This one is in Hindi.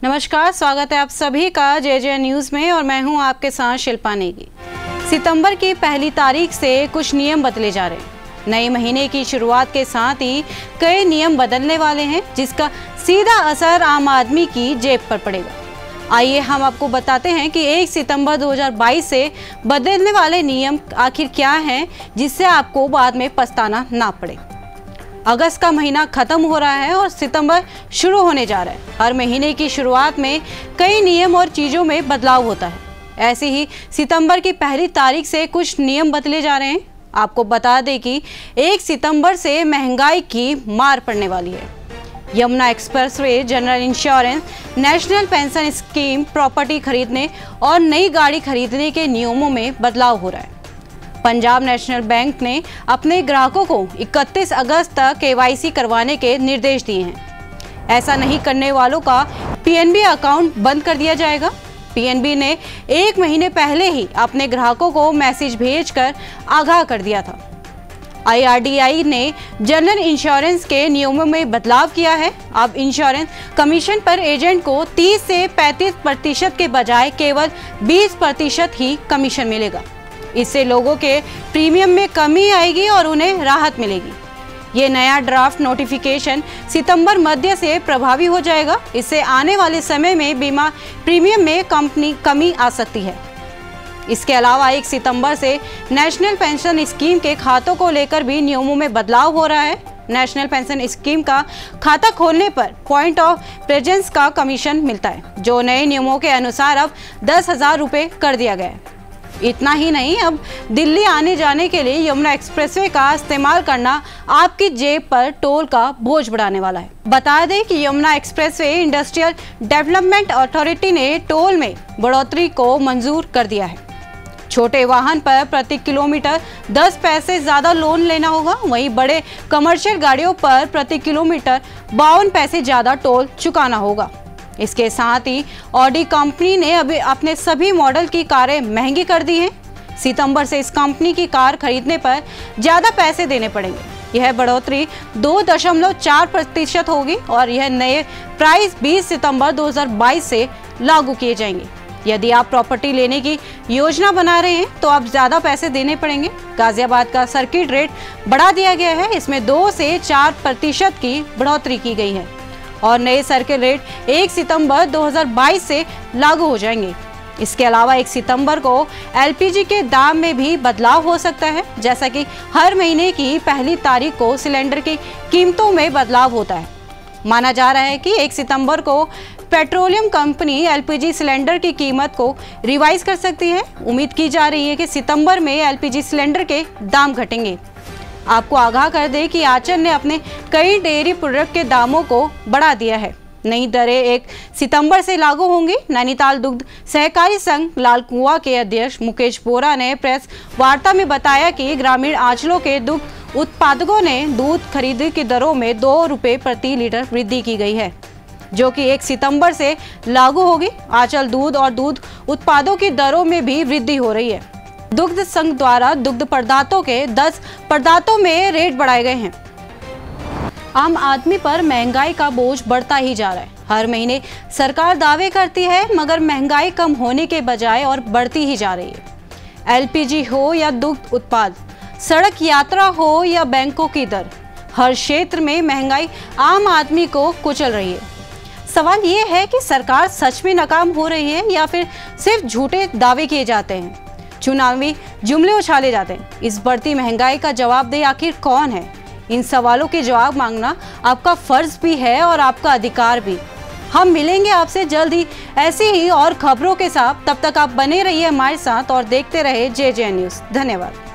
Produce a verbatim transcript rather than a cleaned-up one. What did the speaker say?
नमस्कार, स्वागत है आप सभी का जे जे न्यूज में और मैं हूं आपके साथ शिल्पा नेगी। सितंबर की पहली तारीख से कुछ नियम बदले जा रहे हैं। नए महीने की शुरुआत के साथ ही कई नियम बदलने वाले हैं, जिसका सीधा असर आम आदमी की जेब पर पड़ेगा। आइए हम आपको बताते हैं कि एक सितंबर दो हज़ार बाईस से बदलने वाले नियम आखिर क्या हैं, जिससे आपको बाद में पछताना ना पड़े। अगस्त का महीना खत्म हो रहा है और सितंबर शुरू होने जा रहा है। हर महीने की शुरुआत में कई नियम और चीज़ों में बदलाव होता है। ऐसे ही सितंबर की पहली तारीख से कुछ नियम बदले जा रहे हैं। आपको बता दें कि एक सितंबर से महंगाई की मार पड़ने वाली है। Yamuna expressway, general insurance, national pension scheme, property खरीदने और नई गाड़ी खरीदने के नियमों में बदलाव हो रहा है। पंजाब नेशनल बैंक ने अपने ग्राहकों को इकतीस अगस्त तक के वाई सी करवाने के निर्देश दिए हैं। ऐसा नहीं करने वालों का पी एन बी अकाउंट बंद कर दिया जाएगा। पी एन बी ने एक महीने पहले ही अपने ग्राहकों को मैसेज भेजकर आगाह कर दिया था। आई आर डी आई ने जनरल इंश्योरेंस के नियमों में बदलाव किया है। अब इंश्योरेंस कमीशन पर एजेंट को तीस से पैंतीस प्रतिशत के बजाय केवल बीस प्रतिशत ही कमीशन मिलेगा। इससे लोगों के प्रीमियम में कमी आएगी और उन्हें राहत मिलेगी। ये नया ड्राफ्ट नोटिफिकेशन सितंबर मध्य से प्रभावी हो जाएगा। इससे आने वाले समय में बीमा प्रीमियम में कंपनी कमी आ सकती है। इसके अलावा एक सितंबर से नेशनल पेंशन स्कीम के खातों को लेकर भी नियमों में बदलाव हो रहा है। नेशनल पेंशन स्कीम का खाता खोलने पर पॉइंट ऑफ प्रेजेंस का कमीशन मिलता है, जो नए नियमों के अनुसार अब दस हजार रुपये कर दिया गया है। इतना ही नहीं, अब दिल्ली आने जाने के लिए यमुना एक्सप्रेसवे का इस्तेमाल करना आपकी जेब पर टोल का बोझ बढ़ाने वाला है। बता दें कि Yamuna expressway industrial development authority ने टोल में बढ़ोतरी को मंजूर कर दिया है। छोटे वाहन पर प्रति किलोमीटर दस पैसे ज़्यादा लोन लेना होगा। वहीं बड़े कमर्शियल गाड़ियों पर प्रति किलोमीटर बावन पैसे ज़्यादा टोल चुकाना होगा। इसके साथ ही ऑडी कंपनी ने अभी अपने सभी मॉडल की कारें महंगी कर दी हैं। सितंबर से इस कंपनी की कार खरीदने पर ज़्यादा पैसे देने पड़ेंगे। यह बढ़ोतरी दो दशमलव चार प्रतिशत होगी और यह नए प्राइस बीस सितंबर दो हज़ार बाईस से लागू किए जाएंगे। यदि आप प्रॉपर्टी लेने की योजना बना रहे हैं तो आप ज़्यादा पैसे देने पड़ेंगे। गाजियाबाद का सर्किट रेट बढ़ा दिया गया है। इसमें दो से चार प्रतिशत की बढ़ोतरी की गई है और नए सर्किल रेट एक सितंबर दो हज़ार बाईस से लागू हो जाएंगे। इसके अलावा एक सितंबर को एल पी जी के दाम में भी बदलाव हो सकता है। जैसा कि हर महीने की पहली तारीख को सिलेंडर की कीमतों में बदलाव होता है। माना जा रहा है कि एक सितंबर को petroleum company L P G cylinder की कीमत को रिवाइज कर सकती है। उम्मीद की जा रही है कि सितंबर में एल पी जी सिलेंडर के दाम घटेंगे। आपको आगाह कर दें कि आंचल ने अपने कई डेयरी प्रोडक्ट के दामों को बढ़ा दिया है। नई दरें एक सितंबर से लागू होंगी। नैनीताल दुग्ध सहकारी संघ लालकुआं के अध्यक्ष मुकेश बोरा ने प्रेस वार्ता में बताया कि ग्रामीण आंचलों के दुग्ध उत्पादकों ने दूध खरीद की दरों में दो रुपये प्रति लीटर वृद्धि की गई है, जो कि एक सितंबर से लागू होगी। आंचल दूध और दूध उत्पादों की दरों में भी वृद्धि हो रही है। दुग्ध संघ द्वारा दुग्ध पदार्थों के दस पदार्थों में रेट बढ़ाए गए हैं। आम आदमी पर महंगाई का बोझ बढ़ता ही जा रहा है। हर महीने सरकार दावे करती है, मगर महंगाई कम होने के बजाय और बढ़ती ही जा रही है। एल पी जी हो या दुग्ध उत्पाद, सड़क यात्रा हो या बैंकों की दर, हर क्षेत्र में महंगाई आम आदमी को कुचल रही है। सवाल ये है कि सरकार सच में नाकाम हो रही है या फिर सिर्फ झूठे दावे किए जाते हैं, चुनावी जुमले उछाले जाते हैं। इस बढ़ती महंगाई का जवाबदेह आखिर कौन है? इन सवालों के जवाब मांगना आपका फर्ज भी है और आपका अधिकार भी। हम मिलेंगे आपसे जल्द ही ऐसी ही और खबरों के साथ। तब तक आप बने रहिए हमारे साथ और देखते रहे जे जे न्यूज़। धन्यवाद।